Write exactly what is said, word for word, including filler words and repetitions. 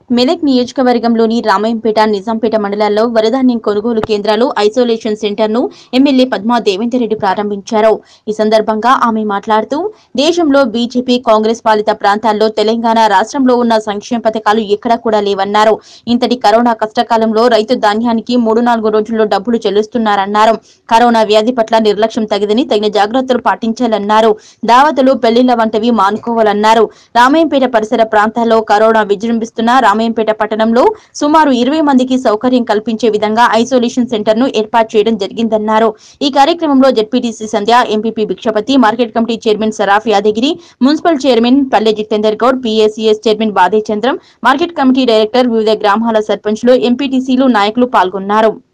మెదక్ నియోజకవర్గంలోని రామాయంపేట, నిజాంపేట మండలాల్లో వరధాన్యం కొనుగోలు కేంద్రాలు, ఐసోలేషన్ సెంటర్ను ఎమ్మెల్యే పద్మా దేవేందర్ రెడ్డి ప్రారంభించారు. ఈ సందర్భంగా ఆమె మాట్లాడుతూ, దేశంలో బీజేపీ, కాంగ్రెస్ పాలిత ప్రాంతాల్లో తెలంగాణ రాష్ట్రంలో ఉన్న సంక్షేమ పథకాలు ఎక్కడా కూడా లేవన్నారు. ఇంతటి కరోనా కష్టకాలంలో రైతు ధాన్యానికి మూడు నాలుగు రోజుల్లో డబ్బులు చెల్లిస్తున్నారన్నారు. కరోనా వ్యాధి పట్ల నిర్లక్ష్యం తగదని తగిన జాగ్రత్తలు పాటించాలన్నారు. దావతులు, పెళ్లిళ్ల వంటివి మానుకోవాలన్నారు. రామాయంపేట పరిసర ప్రాంతాల్లో కరోనా విజృంభిస్తున్న రామాయంపేట పట్టణంలో సుమారు ఇరవై మందికి సౌకర్యం కల్పించే విధంగా ఐసోలేషన్ సెంటర్ ను ఏర్పాటు చేయడం జరిగిందన్నారు. ఈ కార్యక్రమంలో ZPTC Sandhya, MPP Bhikshapathi, market committee chairman Saraf Yadagiri, municipal chairman Palle Jitender Goud, PACS chairman బాదే చంద్రం, మార్కెట్ కమిటీ డైరెక్టర్, వివిధ గ్రామాల సర్పంచ్లు, ఎంపీటీసీలు, నాయకులు పాల్గొన్నారు.